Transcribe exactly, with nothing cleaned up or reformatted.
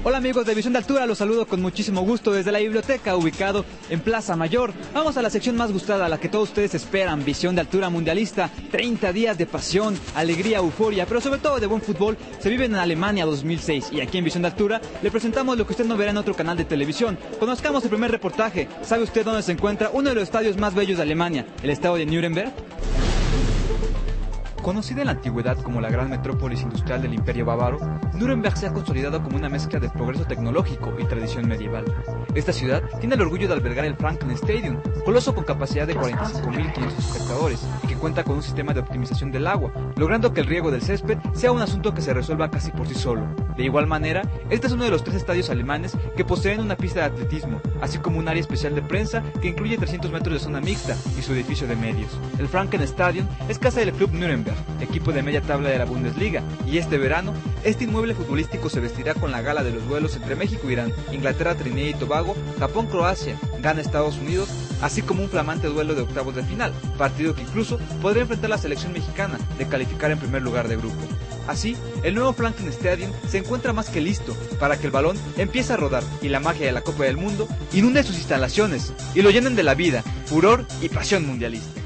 Hola amigos de Visión de Altura, los saludo con muchísimo gusto desde la biblioteca ubicado en Plaza Mayor. Vamos a la sección más gustada, la que todos ustedes esperan, Visión de Altura Mundialista. treinta días de pasión, alegría, euforia, pero sobre todo de buen fútbol se viven en Alemania dos mil seis. Y aquí en Visión de Altura le presentamos lo que usted no verá en otro canal de televisión. Conozcamos el primer reportaje. ¿Sabe usted dónde se encuentra uno de los estadios más bellos de Alemania, el estadio de Nuremberg? Conocida en la antigüedad como la gran metrópolis industrial del Imperio Bávaro, Nuremberg se ha consolidado como una mezcla de progreso tecnológico y tradición medieval. Esta ciudad tiene el orgullo de albergar el Franken Stadium, coloso con capacidad de cuarenta y cinco mil quinientos espectadores y que cuenta con un sistema de optimización del agua, logrando que el riego del césped sea un asunto que se resuelva casi por sí solo. De igual manera, este es uno de los tres estadios alemanes que poseen una pista de atletismo, así como un área especial de prensa que incluye trescientos metros de zona mixta y su edificio de medios. El Franken Stadium es casa del Club Nuremberg, equipo de media tabla de la Bundesliga, y este verano, este inmueble futbolístico se vestirá con la gala de los duelos entre México e Irán, Inglaterra, Trinidad y Tobago, Japón, Croacia, Ghana, Estados Unidos, así como un flamante duelo de octavos de final, partido que incluso podría enfrentar a la selección mexicana de calificar en primer lugar de grupo. Así, el nuevo Franken Stadium se encuentra más que listo para que el balón empiece a rodar y la magia de la Copa del Mundo inunde sus instalaciones y lo llenen de la vida, furor y pasión mundialista.